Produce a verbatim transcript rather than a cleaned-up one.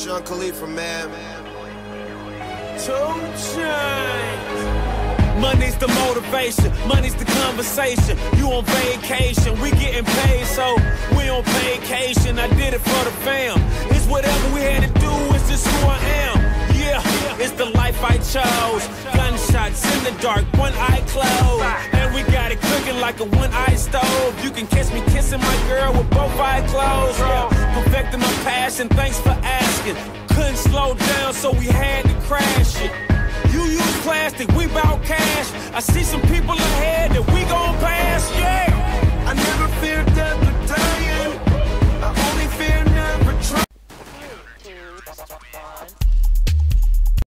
Sean Khalifa, man. Two Chainz. Money's the motivation, money's the conversation. You on vacation, we getting paid, so we on vacation. I did it for the fam. It's whatever we had to do, it's just who I am. Yeah, it's the life I chose. Gunshots in the dark, one eye closed. And we got it cooking like a one-eye stove. You can catch me kissing my girl with both eyes closed. Yeah, perfecting my passion, thanks for asking. Couldn't slow down, so we had to crash it. You use plastic, we bout cash. I see some people ahead